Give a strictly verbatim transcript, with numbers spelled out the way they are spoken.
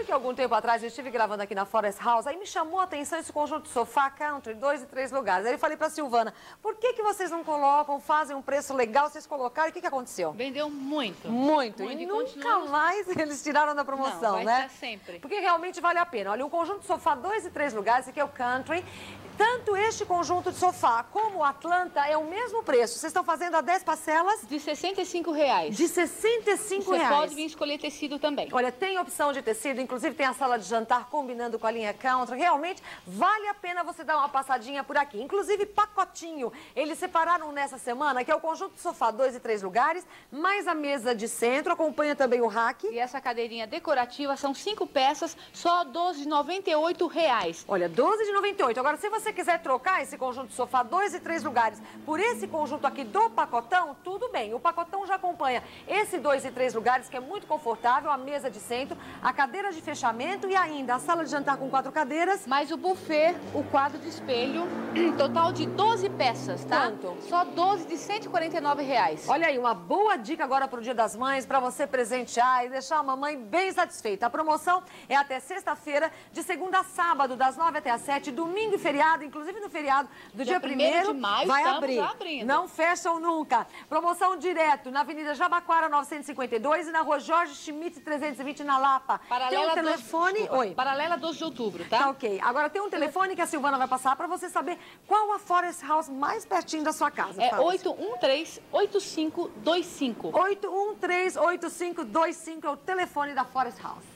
sabe que algum tempo atrás eu estive gravando aqui na Forest House, aí me chamou a atenção esse conjunto de sofá country, dois e três lugares. Aí eu falei pra Silvana, por que que vocês não colocam, fazem um preço legal, vocês colocaram, e o que que aconteceu? Vendeu muito. Muito, muito. e, e nunca continuamos... mais eles tiraram da promoção, não, vai né? estar sempre. Porque realmente vale a pena. Olha, um conjunto de sofá, dois e três lugares, esse aqui é o country. Tanto este conjunto de sofá como o Atlanta é o mesmo preço. Vocês estão fazendo a dez parcelas? De sessenta e cinco reais. De sessenta e cinco reais. Você pode vir escolher tecido também. Olha, tem opção de tecido, inclusive tem a sala de jantar combinando com a linha country. Realmente vale a pena você dar uma passadinha por aqui. Inclusive pacotinho. Eles separaram nessa semana, que é o conjunto de sofá, dois e três lugares, mais a mesa de centro, acompanha também o rack. E essa cadeirinha decorativa são cinco peças, só doze de noventa e oito reais. Olha, doze de noventa e oito. Agora, se você quiser trocar esse conjunto de sofá, dois e três lugares, por esse conjunto aqui do pacotão, tudo bem. O pacotão já acompanha esse dois e três lugares, que é muito confortável, a mesa de centro, a cadeira de fechamento e ainda a sala de jantar com quatro cadeiras. Mais o buffet, o quadro de espelho, total de doze peças, tá? Quanto? Só doze de cento e quarenta e nove reais. Olha aí, uma boa dica agora para o Dia das Mães, para você presentear e deixar a mamãe bem satisfeita. A promoção é até sexta-feira, de segunda a sábado, das nove até as sete, domingo e feriado, inclusive no feriado do dia primeiro, de maio, vai estamos abrir. abrindo. Não fecham nunca. Promoção direto na Avenida Jabaquara novecentos e cinquenta e dois e na Rua Jorge Schmidt trezentos e vinte na Lapa. Paralela tem um telefone... doze, Oi. Paralela doze de outubro, tá? Tá ok. Agora tem um telefone que a Silvana vai passar para você saber qual a Forest House mais pertinho da sua casa. É Fala. oito um três, oito cinco dois cinco. oito um três, oito cinco dois cinco é o telefone da Forest House.